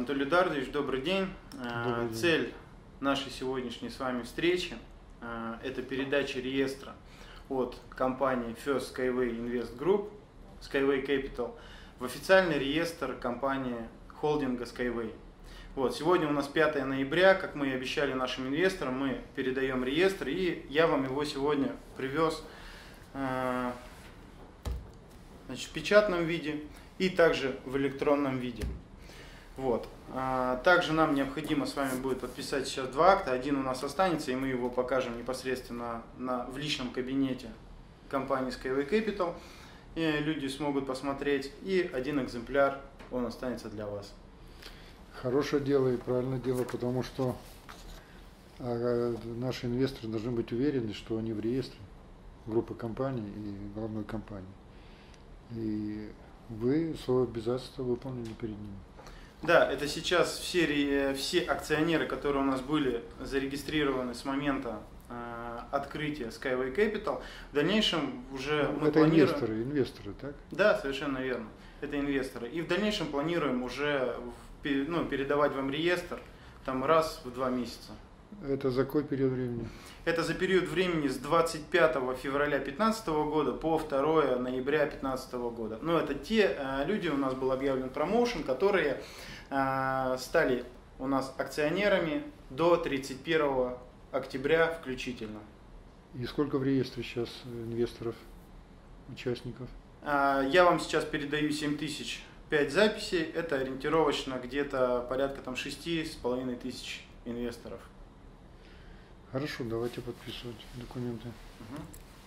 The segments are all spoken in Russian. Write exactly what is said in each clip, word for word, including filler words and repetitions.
Анатолий Эдуардович, добрый день. Добрый день. Цель нашей сегодняшней с вами встречи – это передача реестра от компании First Skyway Invest Group, Skyway Capital, в официальный реестр компании холдинга Skyway. Вот, сегодня у нас пятое ноября, как мы и обещали нашим инвесторам, мы передаем реестр, и я вам его сегодня привез э, значит, в печатном виде и также в электронном виде. Вот. А, также нам необходимо с вами будет подписать сейчас два акта. Один у нас останется, и мы его покажем непосредственно на, в личном кабинете компании Skyway Capital. И люди смогут посмотреть. И один экземпляр, он останется для вас. Хорошее дело и правильное дело, потому что а, наши инвесторы должны быть уверены, что они в реестре группы компаний и головной компании. И вы свое обязательство выполнили перед ними. Да, это сейчас все, все акционеры, которые у нас были зарегистрированы с момента э, открытия Skyway Capital, в дальнейшем уже Ну, мы это планируем... инвесторы, инвесторы, так? Да, совершенно верно. Это инвесторы. И в дальнейшем планируем уже в, ну, передавать вам реестр там раз в два месяца. Это за какой период времени? Это за период времени с двадцать пятого февраля две тысячи пятнадцатого года по второе ноября две тысячи пятнадцатого года. Но это те э, люди, у нас был объявлен промоушен, которые э, стали у нас акционерами до тридцать первого октября включительно. И сколько в реестре сейчас инвесторов, участников? Э, я вам сейчас передаю семь тысяч пять записей. Это ориентировочно где-то порядка там шести с половиной тысяч инвесторов. Хорошо, давайте подписывать документы. Угу.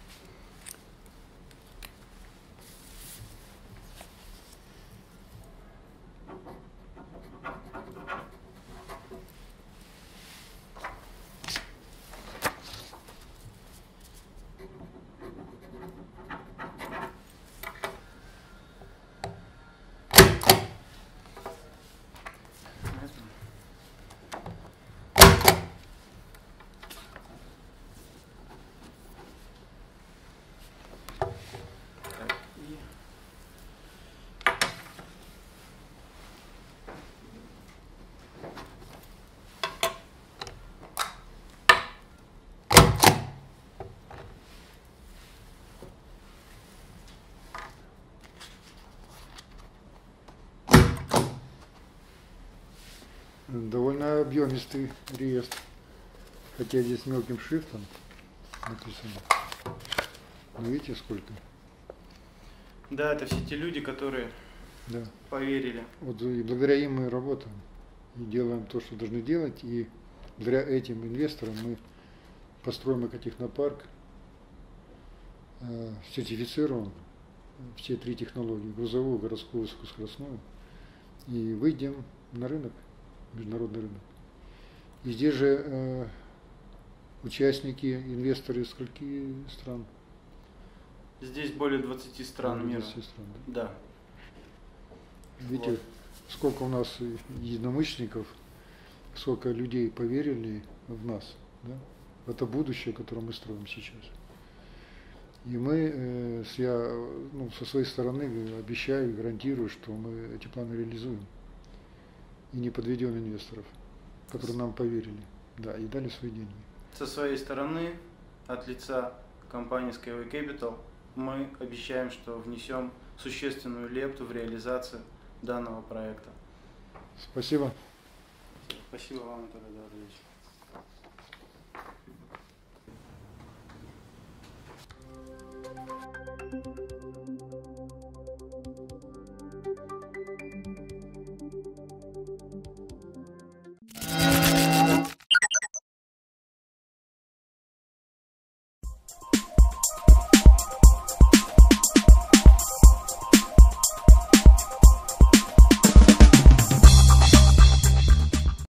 Довольно объемистый реестр, хотя здесь мелким шрифтом написано. Но видите сколько? Да, это все те люди, которые да. поверили. Вот и благодаря им мы работаем и делаем то, что должны делать, и благодаря этим инвесторам мы построим экотехнопарк, э, сертифицируем все три технологии: грузовую, городскую, высокоскоростную, и выйдем на рынок, международный рынок. И здесь же э, участники, инвесторы из скольки стран? Здесь более двадцати стран мира. двадцати стран, да? Да. Видите, Вот. Сколько у нас единомышленников, сколько людей поверили в нас, да? В это будущее, которое мы строим сейчас. И мы, э, я ну, со своей стороны обещаю, гарантирую, что мы эти планы реализуем. И не подведем инвесторов, которые нам поверили, да, и дали свои деньги. Со своей стороны, от лица компании Skyway Capital, мы обещаем, что внесем существенную лепту в реализацию данного проекта. Спасибо. Спасибо вам, Анатолий Эдуардович.